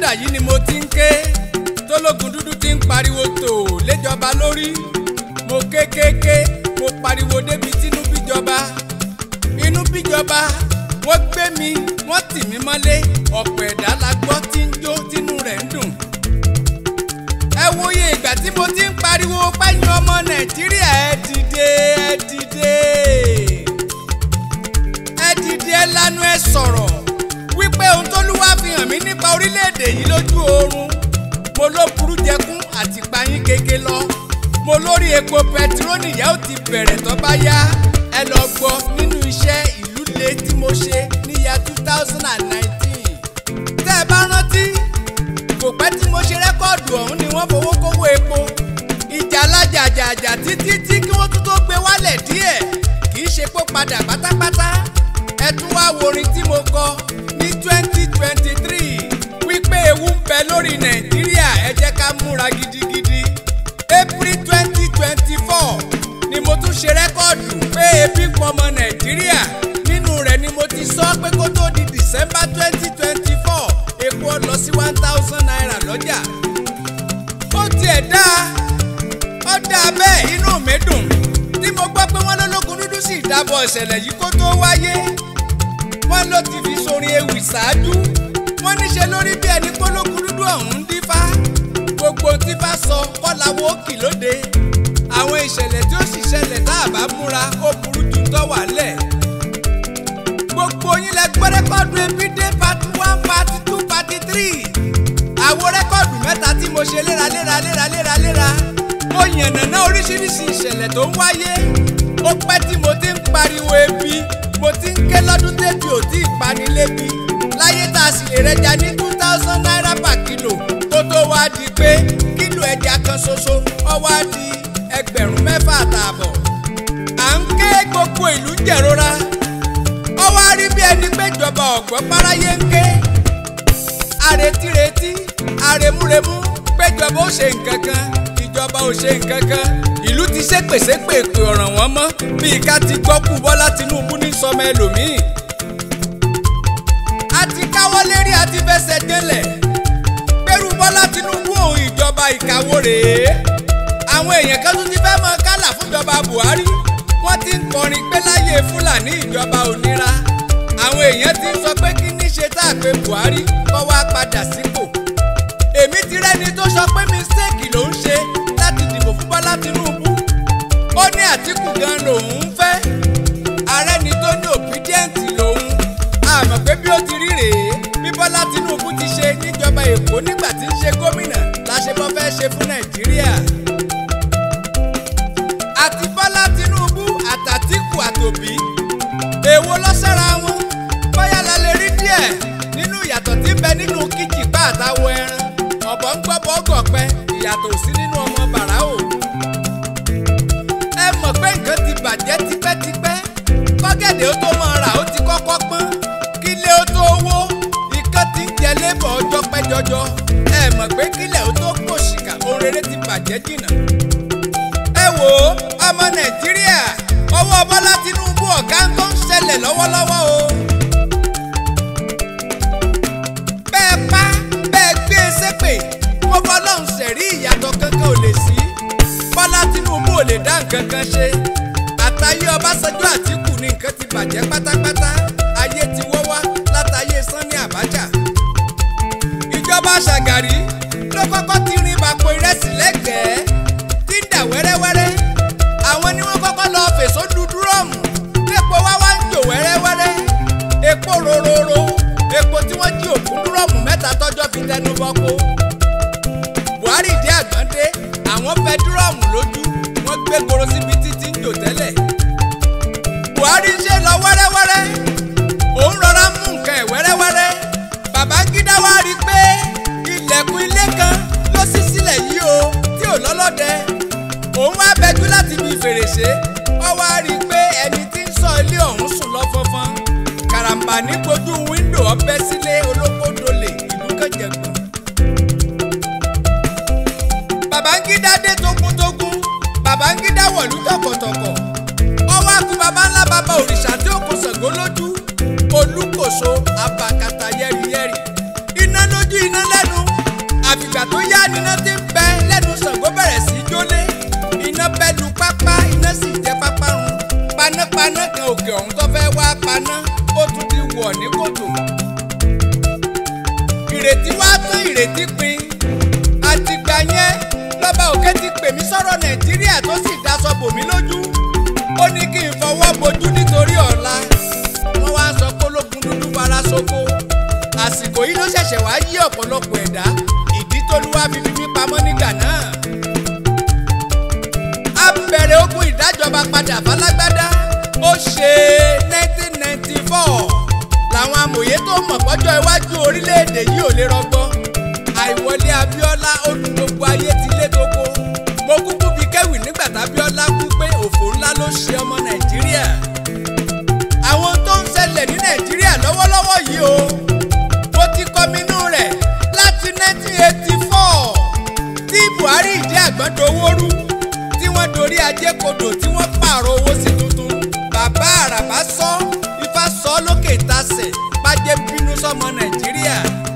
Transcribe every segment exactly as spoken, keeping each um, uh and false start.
Nàìjíríà yìí ni mo ti ń ké t'Ológundúdú ti ń pariwo tò léjọba lórí. Mo kékéké mo pariwo débi tínú bíjọba inú bíjọba wọ́n gbé mi wọ́n tì mí mọ́lé ọ̀pọ̀ ẹ̀dá la gbọ́ tí ń jó tínú rẹ̀ ń dùn. Ẹ wòye ìgbà tí mo ti ń pariwo pẹ́yìn ọmọ Nàìjíríà ẹ dìde ẹ dìde ẹ dìde ẹ lanu ẹ sọ̀rọ̀ wípé ohun t'Olúwa fi hàn mí nípa orílẹ̀-èdè yìí lójú oorun mo ló burú jẹkún àti payín kéke lọ. Mo lórí epo pẹtiróòlù yẹn ó ti bẹ̀rẹ̀ tó bá yá ẹ lọ gbọ́ nínú iṣẹ́ ìlú le tí mo ṣe níyà two thousand nineteen. Tẹ́ ẹ bá rántí kò pẹ́ tí mo ṣe rẹ́kọ́ọ̀dù ọ̀hún ni wọ́n fowó kówó epo ìjà alájàjàjà títí tí kí wọ́n tún tó gbé wálẹ̀ díẹ̀ kì í ṣe pé padà pátápátá. Ẹ tún wá wo orin tí mo kọ ní twenty twenty three wípé ewu ń bẹ lórí Nàìjíríà ẹ jẹ́ ká múra gidigidi. April twenty twenty four ni mo tún ṣe rẹ́kọ́ọ̀dù pé ebi ń pọmọ Nàìjíríà nínú rẹ̀ ni mo ti sọ pé kó tó di December twenty twenty four epo lọ sí one thousand naira lọ́jà. Ó tiẹ̀ dáa ó dáa bẹ́ẹ̀ inú mi dùn tí mo gbọ́ pé wọ́n l'Ológundúdú sì dábọ̀ ìṣẹ̀lẹ̀ yìí kó tó wáyé. Wọ́n ló ti fi sorin ewì ṣáájú wọ́n níṣe lórí bí ẹni pé Ológundúdú ọ̀hún ń dífá. Gbogbo tí bá sọ kọ́lá wo kì lóde. Àwọn ìṣẹ̀lẹ̀ tí ó sì ṣẹlẹ̀ tá a bá múra ó burú jù tó wà lẹ̀. Gbogbo yín lẹ gbọ́ rẹ́kọ́ọ̀dù Ebide part one part two part three. Àwọn rẹ́kọ́ọ̀dù mẹ́ta tí mo ṣe léraléra léraléra léra. Mo yànnàná oríṣiríṣi ìṣẹ̀lẹ̀ tó ń wáyé. Ó pẹ́ tí mo ti ń pariwo ebi mo ti ń ké lọ́dún tẹ́bi ò tí ì pani lébi. Láyé tá a sì lè rẹja ní two thousand naira per kilo kó tó wá di pé kílò ẹja kan ṣoṣo ó wá di ẹgbẹ̀rún mẹ́fà àtààbọ̀. À ń ké gbogbo ìlú jẹ̀rora ó wá rí bí ẹni pé ìjọba ọ̀gbọ́n páráyé ń ké. Àrètírètí àrèmúremú péjọba ó ṣe nǹkan kan ìjọba ò ṣe nǹkan kan. Ìlú ti ṣépèsépè pé ọ̀ràn wọn mọ́ bíi ká ti gbọ́ kú Bọ́lá Tinubu ní sọmọ ẹlòmíì. A ti káwọ́ lérí a ti fẹsẹ̀ délẹ̀ pẹ̀rù Bọ́lá Tinubu òun ìjọba ìkàwó rèé. Àwọn èèyàn kan tún ti fẹ́ mọ kálà fúnjọba Buhari wọ́n ti ń kọrin pé láyé Fúlàní ìjọba òníra. Àwọn èèyàn ti ń sọ pé kí ní ṣe tá a pé Buhari kọ́ wá padà sípò. Èmi ti rẹ́ni tó sọ pé mistake ló ń ṣe láti dìbò fún Bọ́lá Tinubu. Ó ní Àtíkù gan lòun ń fẹ́. Ààrẹ ni tó ní obedient lòun. A mọ̀ pé bí ó ti rí rèé bí Bọ́lá Tinubu ti ṣe níjọba Èkó nígbà tí ń ṣe gómìnà la ṣe bọ́ fẹ́ ṣe fún Nàìjíríà. Àti Bọ́lá Tinubu àtàtíkù àtòbí èwo ló sára wọn bóyá la lè rí díẹ̀ nínú ìyàtọ̀ tí ń bẹ nínú kíjìpá àtàwọ̀ ẹran. Ọ̀bọ̀ ń gbọ́ bọ́gọ̀ pẹ́ ìyàtọ̀ sí nínú ọmọ bàrà o. Ẹ mọ̀ pé nǹkan ti bàjẹ́ tipẹ́tipẹ́ kọ́gẹ̀dẹ̀ ó tó máa rà ó ti kọ́kọ́ pọ́n kílé ó tó wó ikán ti ń jẹ lébọ̀ ọjọ́ pẹ́ jọjọ. Ẹ mọ̀ pé kílẹ̀ ó tó pòṣìkà ohun rere ti bàjẹ́ jìnnà. Ẹ wò ó ọmọ Nàìjíríà ọwọ́ Bọ́lá Tinubu ọ̀gá ń tó ń ṣẹlẹ̀ lọ́wọ́lọ́wọ́ o. Bẹ́ẹ̀ pa bẹ́ẹ̀ gbé e ṣépè mo fọlọ́run ṣẹ̀rí ìyàtọ̀ kankan ò lè sí. Bọ́lá Tinubu ò lè dá nǹkan kan ṣe. Àtayé Ọbásanjọ́ Àtíkù ní nǹkan ti bàjẹ́ pátápátá. Ayé ti wọ́ wá látayé Sanni Abacha. Ìjọba Ṣàgàrí ló kọ́kọ́ ti rin bàpò ìrẹsì lẹ́gbẹ̀ẹ́ tí ń dà wẹ́rẹ́wẹ́rẹ́. Àwọn ni wọ́n kọ́kọ́ lọ fèsò lu dúrọ́ọ̀mù epo wá wá ń jò wẹ́rẹ́wẹ́rẹ́. Epo rororo epo tí wọ́n jí òkú dúrọ́ọ̀mù mẹ́ta tọ́jọ́ fi tẹnu bọ́kó. Buhari dé àgbọ̀ndé àwọn fẹ́ dúrọ́ọ̀mù lójú wọ́n gbé goro síbi títí ń jò tẹ́lẹ̀. Buhari ṣe lọ wẹ́rẹ́wẹ́rẹ́ òun rọra mú nǹkan ẹ̀ wẹ́rẹ́wẹ́rẹ́. Babangida wá rí i pé ilẹ̀kùn ilé kan ló ṣí sílẹ̀ yìí o tí ò lọ́lọ́dẹ. Òun wá bẹjú láti bí fèrèsé ó wá rí i pé ẹni tí ń sọ ilé ọ̀hún sùn lọ fọ́nfọ́n. Karambà ní gbojú wíńdò ọbẹ̀ sílé olókòdolè ìlú kẹjẹgbọ̀n. Babangida dé tógúntógún Babangida wọ̀lú tọkọ̀tọkọ̀. Ọwọ́ akú baba ńlá baba òrìṣà tí ó kó Ṣàngó lójú. Olúkòso abakata yẹ́rìyẹ́rì. Iná lójú iná lẹ́nu àfìgbà tó yá níná tí ń bẹ lẹ́nu Ṣàngó bẹ̀rẹ̀ sí í jólé iná bẹ́ lu pápá iná sì jẹ́ pápá run panápaná kan òkè ọ̀hún tó fẹ́ wá paná ó tún ti wọ̀ ní kòtò ìrètí wá tán ìrètí pin àtìgbà yẹn lọ́ba òkè ti pè mí sọ̀rọ̀ Nàìjíríà tó sì daṣọ bò mí lójú ó ní kí n fọwọ́ bojú nítorí ọ̀la wọ́n wá ń sọ pé Ológundúdú fara sóko àsìkò yìí ló ṣẹ̀ṣẹ̀ wá yí ọ̀pọ̀lọpọ̀ ẹ̀dá ìdí t'Olúwa fi fi mí pamọ́ nígbà náà. a bẹ̀rẹ̀ ogun ìdájọba padà fálágbádá ó ṣe nineteen ninety four làwọn amòye tó mọ̀ pọ́jọ́ iwájú orílẹ̀-èdè yìí ò lè rọgbọ àìwọlé Abíọ́lá ó lu gbogbo ayé ti lé tóko mo kúkú fi kẹ́wì nígbà tábíọ́lá kú pé òfò ńlá ló ṣe ọmọ Nàìjíríà àwọn tó ń ṣẹlẹ̀ ní Nàìjíríà lọ́wọ́lọ́wọ́ yìí o mo ti kọminú rẹ̀ láti nineteen eighty four tí Buhari ìdí àgbọ̀n dowóru tí wọ́n dorí ajé kodò tí wọ́n pààrọ̀ owó sí tuntun bàbá àràbá sọ Ifá sọ lókè tasẹ̀ bàjẹ́ bínú sọmọ Nàìjíríà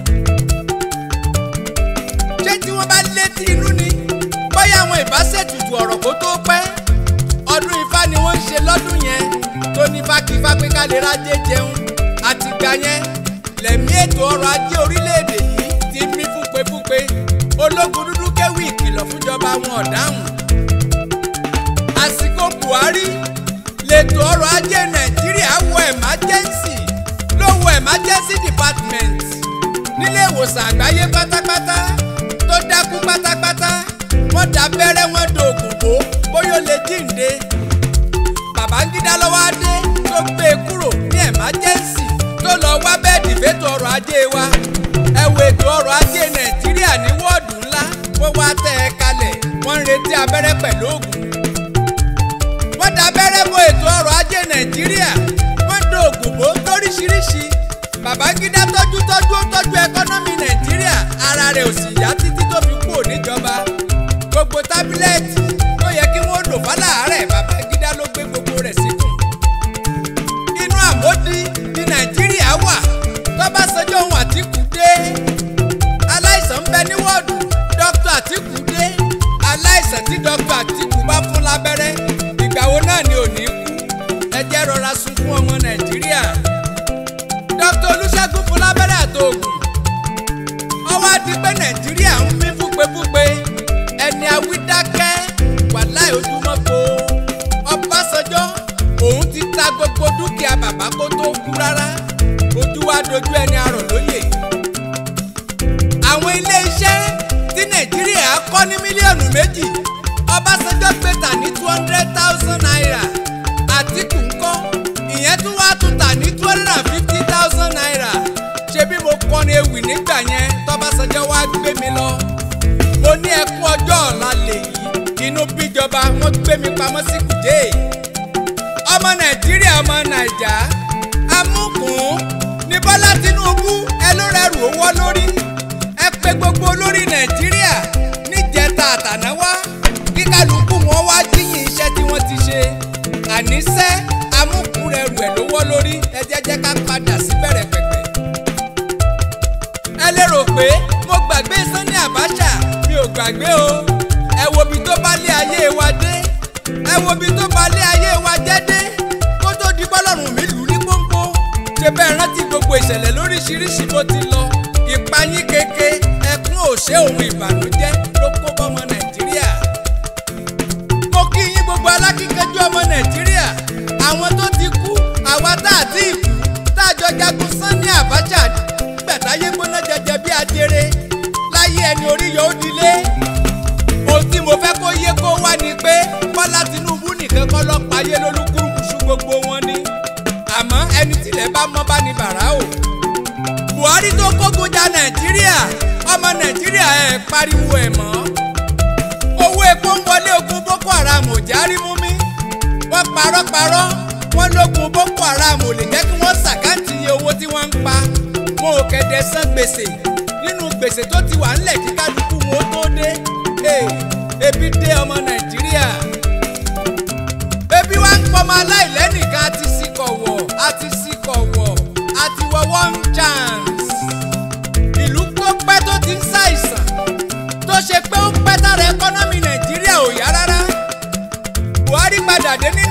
ṣé tí wọ́n bá létí inú ni bóyá àwọn ìbáṣètùtù ọ̀rọ̀ kó tó pẹ́ ọdún Ifá ni wọ́n ń ṣe lọ́dún yẹn tó ní fákifá pé ká lè rájé jẹun àtìgbà yẹn lẹ̀mí ètò ọrọ̀ ajé orílẹ̀-èdè yìí ti mí fúnpefúnpe Ológundúdú kéwì ìkìlọ̀ fúnjọba wọn ọ̀dáhùn àsìkò Buhari lètò ọrọ̀ ajé Nàìjíríà wọ emergency ló wọ emergency department nílé ìwòsàn àgbáyé pátápátá tó dákú pátápátá wọ́n dá abẹ́rẹ́ wọn dògùn bò bóyá ó lè jíǹde Babangida lọ́wọ́ adé tó gbé e kúrò ní emergency tó lọ wá bẹ́ẹ̀dì fẹ́tò ọrọ̀ ajé wa ẹ wo ètò ọrọ̀ ajé Nàìjíríà ní wọ́ọ̀dù ńlá wọ́n wá tẹ́ ẹ kalẹ̀ wọ́n ń retí abẹ́rẹ́ pẹ̀lú òògùn wọ́n dá abẹ́rẹ́ bo ètò ọrọ̀ ajé Nàìjíríà wọ́n dò òògùn bò lóríṣiríṣi Babangida tọ́jú tọ́jú ó tọ́jú ẹkọ́nọ́mì Nàìjíríà ara rẹ̀ ò sì yá títí tó fi kú níjọba gbogbo tábílẹ̀tì tó yẹ kí wọ́n lò fáláàárẹ̀ Babangida ló gbé gbogbo rẹ̀ síkùn inú àmódi ní Nàìjíríà wà tọ́básanjọ́ ohun Àtíkù dé aláìsàn ń bẹ ní wọ́ọ̀dù dókítà Àtíkù dé aláìsàn tí dókítà Àtíkù bá fún lábẹ́rẹ́ ìgbà wo náà ni ò ní kú ẹ jẹ́ rọra sunkún ọmọ Nàìjíríà dókítà Olúṣẹ́gun fún lábẹ́rẹ́ àtòògùn ọwọ́ á di pé Nàìjíríà ń mí fúnpefúnpe ẹni awídákẹ́ wàláì ojúmọ́ po Ọbásanjọ́ òun ti ta gbogbo dúkìá bàbá kó tó kú rárá ojú wa dojú ẹni arọ̀ lóye àwọn ilé iṣẹ́ tí Nàìjíríà kọ́ ní mílíọ̀nù méjì Ọbásanjọ́ gbé tà ní two hundred thousand naira Àtíkù ńkọ́ ìyẹn tún wá tún tà ní two hundred and fifty thousand naira ṣé bí mo kọrin ewì nígbà yẹn tọ́básanjọ́ wá gbé mi lọ mo ní ẹkún ọjọ́ ọ̀la lèyí inú bíjọba wọ́n gbé mi pamọ́ sí kùdé ọmọ Nàìjíríà ọmọ Nàìjà amúkùn ní Bọ́lá Tinubu ẹ ló rẹrù owó lórí ẹ pé gbogbo olórí Nàìjíríà níjẹta àtànáwá kí kálukú wọn wá jíyìn iṣẹ́ tí wọ́n ti ṣe àníṣẹ́ amúkùn rẹrù ẹ̀ lówó lórí ẹ jẹ́jẹ́ ká padà sí bẹ̀rẹ̀ pẹ̀pẹ̀ ẹ lérò pé mo gbàgbé Sani Abacha mi ò gbàgbé o ẹ wo bí tó bá lé ayé wa dé ẹ wo bí tó bá lé ayé wa jẹ́ dé kó tó di bọ́lọ́run mi lù ní pọ́npọ́ ṣe bẹ́ẹ̀ rántí gbogbo ìṣẹ̀lẹ̀ lóríṣiríṣi bó ti lọ ìpayín keke ẹkún òṣè ohun ìbànújẹ́ ló kó bọ́mọ Nàìjíríà mo kí yín gbogbo alákíkanjú ọmọ Nàìjíríà àwọn tó ti kú àwa tá à ti kú tá a jọ jagun Sani Abacha gbẹ̀táyé gbóná jẹjẹ bí ajere láyé ẹni orí yóò dilé ohun tí mo fẹ́ kó yé kó wá ni pé Bọ́lá Tinubu nìkan kọ́ lọ́pàá ayé lólúkúrúkúṣu gbogbo wọn ni àmọ́ ẹni tilẹ̀ bá mọ́ bá ní bàrá o Buhari tó kógun ja Nàìjíríà ọmọ Nàìjíríà ẹ̀ pariwo ẹ̀ mọ́ owó epo ń wọlé ogun Boko Haram ò járí mú mi wọ́n parọ́parọ́ wọ́n lógun Boko Haram ò lè jẹ́ kí wọ́n ṣàkáǹtì iye owó tí wọ́n ń pa wọn ò kẹ̀dẹ̀ san gbèsè nínú gbèsè tó ti wà ńlẹ̀ kí kálukú wọn ó tó dé ebi dé ọmọ Nàìjíríà ebi wá ń pọmọ aláìlẹ́nìkan àti síkọ̀wọ̀ àti síkọ̀wọ̀ àti wọ one chance ìlú kọ́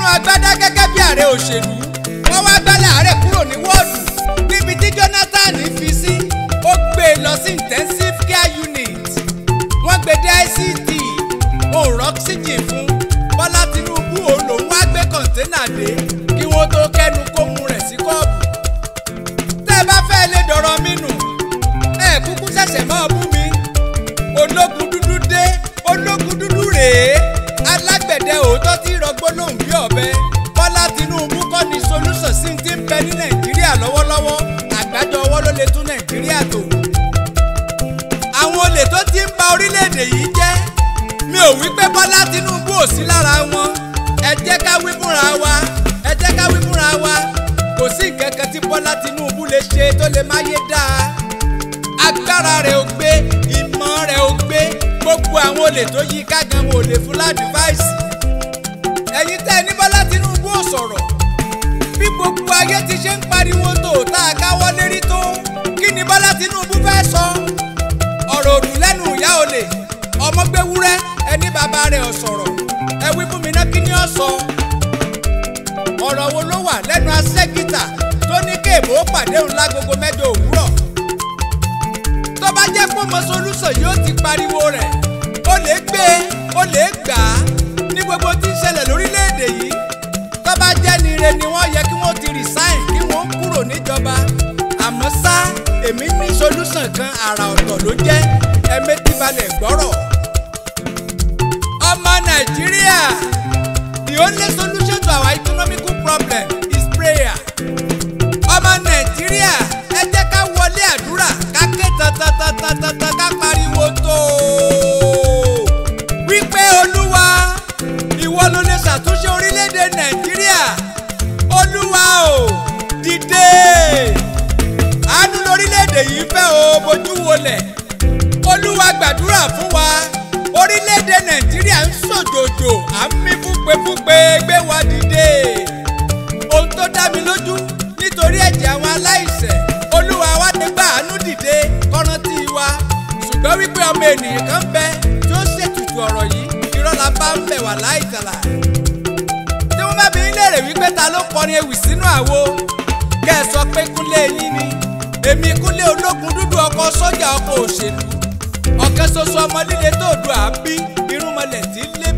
agbádá gẹ́gẹ́ bí ààrẹ òṣèlú wọ́n wá gbálẹ̀ ààrẹ kúrò ní wọ́ọ̀dù níbi tí Jonathan fi sí ó gbé e lọ sí intensive care unit wọ́n gbé dé I C D òun oxygen fún Bọ́lá Tinubu òun lòun wá gbé kọ̀ńténà dé kí wọ́n tó kẹ́nu kóhun rẹ̀ sí kọ́ọ̀bù. tẹ́ ẹ bá fẹ́ lè dọ̀rọ̀ mi nù ẹ kúkú ṣẹ̀ṣẹ̀ máa bú mi. ológun dúdú dé ológun dúdú rèé alágbẹ̀dẹ òótọ́ tí rọgbó lòun bí ọ̀bẹ. Bọ́lá Tinubu kọ́ ni solúsàn sí ti ń bẹ ní Nàìjíríà lọ́wọ́lọ́wọ́ àgbájọ ọwọ́ ló lè tún Nàìjíríà tò. àwọn olè tó ti ń ba orílẹ̀-èdè yìí jẹ́ mi ò wí pé Bọ́lá Tinubu ò sí lára wọn ẹ jẹ́ ká wí fúnra wa ẹ jẹ́ ká wí fúnra wa kò sí nǹkan kan tí Bọ́lá Tinubu lè ṣe tó lè máyé dáa agbára rẹ̀ ò gbé ìmọ̀ rẹ̀ ò gbé gbogbo àwọn olè tó yí ká gan wọn ò lè fún ládùúváìsì ẹ̀yin tẹ́ ẹ ní Bọ́lá Tinubu ò sọ̀rọ̀ bí gbogbo ayé ti ṣe ń pariwo tó tá a káwọ́ lérí tó kí ni Bọ́lá Tinubu fẹ́ sọ ọ̀rọ̀ òdù lẹ́nu ìyá olè ọmọ gbé wúrẹ́ ẹni bàbá rẹ̀ ò sọ̀rọ̀ ẹ wí fún mi náà kí ni ó sọ ọ̀rọ̀ wo ló wà lẹ́nu aṣẹ́gìtà tó ní kéèbó pàdé òun lágogo mẹ́jọ òwúrọ̀ tó bá jẹ́ pé ọmọ solúsàn yóò ti pariwo rẹ̀ ó lè gbé ó lè gbà á ní gbogbo tí ń ṣẹlẹ̀ lórílẹ̀‐èdè yìí tó bá jẹ́ ni ire ni wọ́n yẹ kí wọ́n ti resign kí wọ́n kúrò níjọba àmọ́ ṣá èmi ní solúsàn kan àrà ọ̀tọ̀ ló jẹ́ ẹ̀mẹ́tì balẹ̀ gbọ́rọ̀ ọmọ Nàìjíríà the only solution to our economical problem is prayer ọmọ Nàìjíríà ẹ jẹ́ ká wọlé àdúrà ká ké tantantantantan ká pariwo tó wípé Olúwa ìwọ ló lè ṣàtúnṣe orílẹ̀-èdè Nàìjíríà Olúwa o dìde àánú lórílẹ̀-èdè yìí fẹ́ o bójú wọlẹ̀ Olúwa gbàdúrà fún wa orílẹ̀-èdè Nàìjíríà ń ṣòjòjò à ń mí fúnpefúnpe gbé wa dìde ohun tó dá mi lójú nítorí ẹ̀jẹ̀ àwọn aláìṣẹ̀ Olúwa wa ti gbà àánú dìde kọ́rántí wa ṣùgbọ́n wípé ọmọ ènìyàn kan bẹ tí ó ṣètùtù ọ̀rọ̀ yìí irọ́ la bá ń bẹ̀ wá láìtàlà tí wọ́n bá bi í léèrè wípé ta ló kọrin ewì sínú àwo kẹ́ ẹ sọ pé Kúnlé yín ni èmi Kúnlé ológun dúdú ọkọ sọ́jà ọkọ òṣèlú ọ̀kẹ́ ṣoṣo ọmọ líle tó dùn àbí irúnmọlẹ̀ tí ń lé